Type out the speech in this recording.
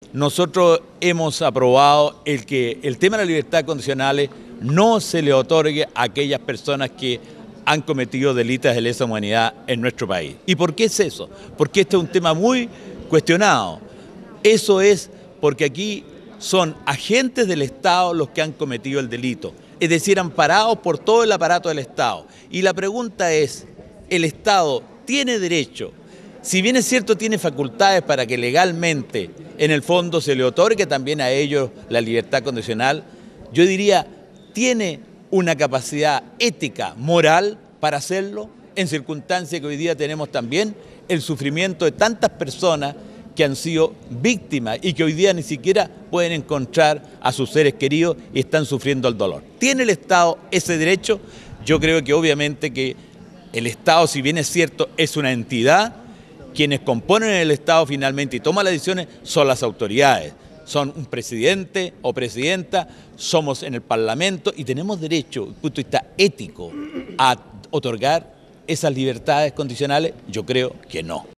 Nosotros hemos aprobado que el tema de las libertades condicionales no se le otorgue a aquellas personas que han cometido delitos de lesa humanidad en nuestro país. ¿Y por qué es eso? Porque este es un tema muy cuestionado. Eso es porque aquí son agentes del Estado los que han cometido el delito, es decir, amparados por todo el aparato del Estado. Y la pregunta es, ¿el Estado tiene derecho? Si bien es cierto, tiene facultades para que legalmente, en el fondo, se le otorgue también a ellos la libertad condicional, yo diría, ¿tiene una capacidad ética, moral para hacerlo? En circunstancias que hoy día tenemos también el sufrimiento de tantas personas que han sido víctimas y que hoy día ni siquiera pueden encontrar a sus seres queridos y están sufriendo el dolor. ¿Tiene el Estado ese derecho? Yo creo que obviamente que el Estado, si bien es cierto, es una entidad, quienes componen el Estado finalmente y toman las decisiones son las autoridades. Son un presidente o presidenta, somos en el Parlamento y tenemos derecho, desde el punto de vista ético, a otorgar esas libertades condicionales. Yo creo que no.